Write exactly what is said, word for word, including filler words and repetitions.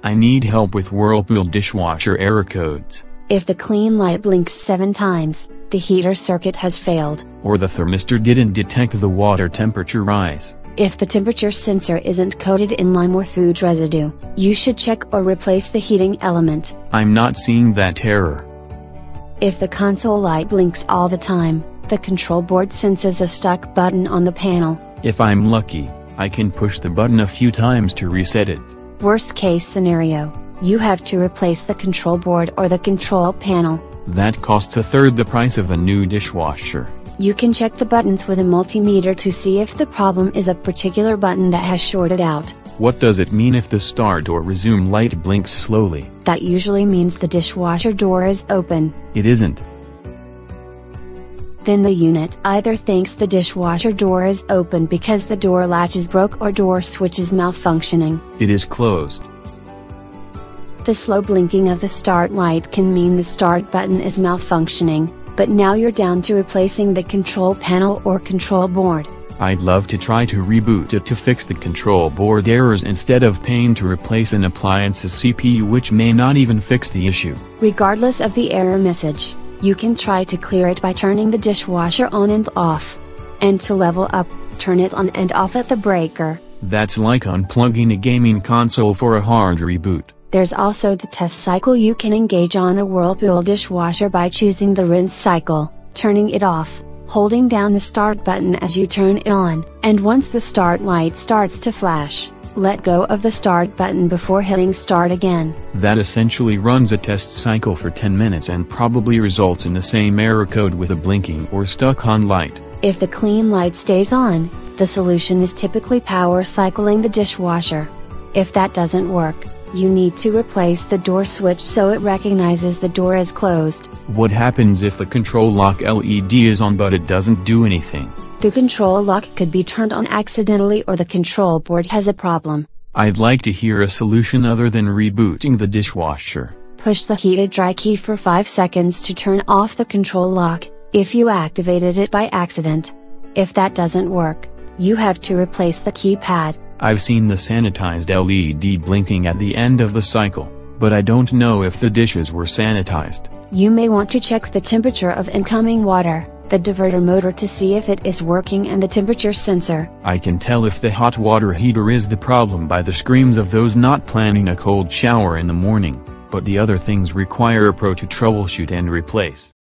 I need help with Whirlpool dishwasher error codes. If the clean light blinks seven times, the heater circuit has failed. Or the thermistor didn't detect the water temperature rise. If the temperature sensor isn't coated in lime or food residue, you should check or replace the heating element. I'm not seeing that error. If the console light blinks all the time, the control board senses a stuck button on the panel. If I'm lucky, I can push the button a few times to reset it. Worst case scenario, you have to replace the control board or the control panel. That costs a third the price of a new dishwasher. You can check the buttons with a multimeter to see if the problem is a particular button that has shorted out. What does it mean if the start or resume light blinks slowly? That usually means the dishwasher door is open. It isn't. Then the unit either thinks the dishwasher door is open because the door latch is broke or door switch is malfunctioning. It is closed. The slow blinking of the start light can mean the start button is malfunctioning, but now you're down to replacing the control panel or control board. I'd love to try to reboot it to fix the control board errors instead of paying to replace an appliance's C P U, which may not even fix the issue. Regardless of the error message, you can try to clear it by turning the dishwasher on and off. And to level up, turn it on and off at the breaker. That's like unplugging a gaming console for a hard reboot. There's also the test cycle you can engage on a Whirlpool dishwasher by choosing the rinse cycle, turning it off, holding down the start button as you turn it on, and once the start light starts to flash, let go of the start button before hitting start again. That essentially runs a test cycle for ten minutes and probably results in the same error code with a blinking or stuck-on light. If the clean light stays on, the solution is typically power cycling the dishwasher. If that doesn't work, you need to replace the door switch so it recognizes the door is closed. What happens if the control lock L E D is on but it doesn't do anything? The control lock could be turned on accidentally or the control board has a problem. I'd like to hear a solution other than rebooting the dishwasher. Push the heated dry key for five seconds to turn off the control lock, if you activated it by accident. If that doesn't work, you have to replace the keypad. I've seen the sanitized L E D blinking at the end of the cycle, but I don't know if the dishes were sanitized. You may want to check the temperature of incoming water, the diverter motor to see if it is working, and the temperature sensor. I can tell if the hot water heater is the problem by the screams of those not planning a cold shower in the morning, but the other things require a pro to troubleshoot and replace.